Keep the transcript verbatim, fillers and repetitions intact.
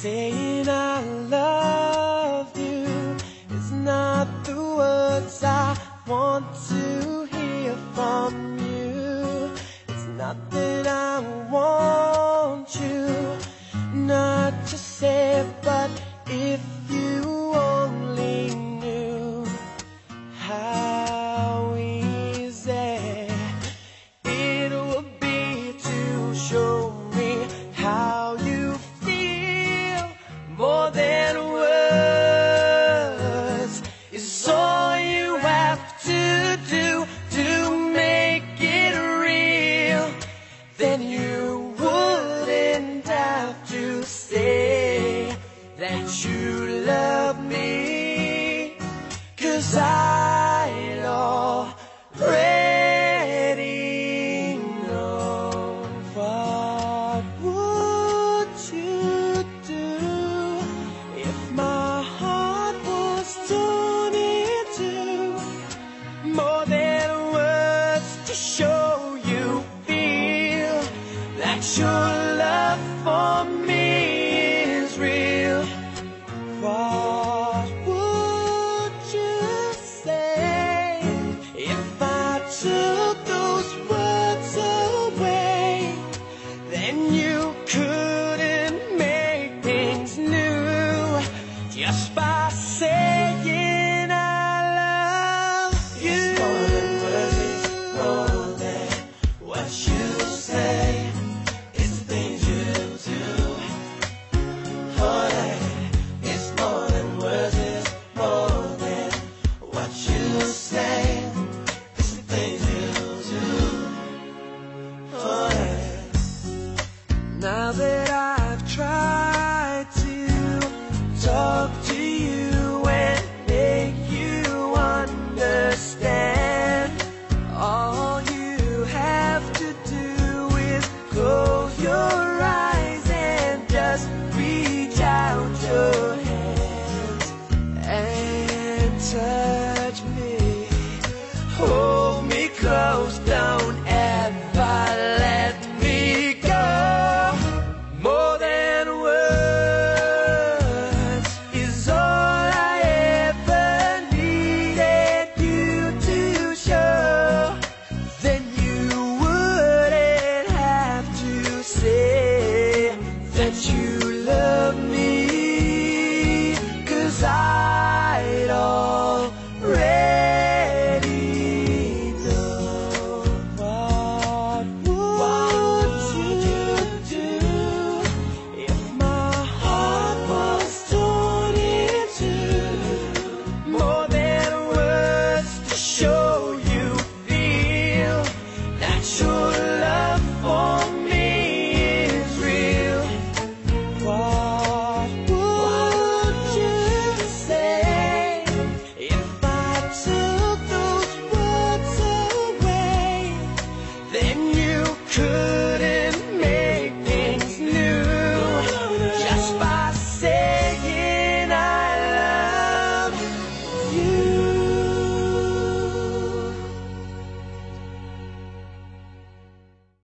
Saying I love you is not the words I want to hear from you. It's not that I want you not to say, but if you only knew how easy it would be to show me how you feel. More than words is all you have to do to make it real. Then you wouldn't have to say that you love me, 'cause I'd already know. What would you do if my heart was torn in two? More than words to show you feel that your love for me is real. What would you say if I took those words away? Then you couldn't make things new just by saying I love you. It's more than words, it's more than what you say. It's things you do. Oh, yeah. It's more than words, it's more than what you say. It's the things you do. Oh, yeah. Now that I've tried to talk to you and make you understand, all you have to do is close your eyes and just reach out your hands and touch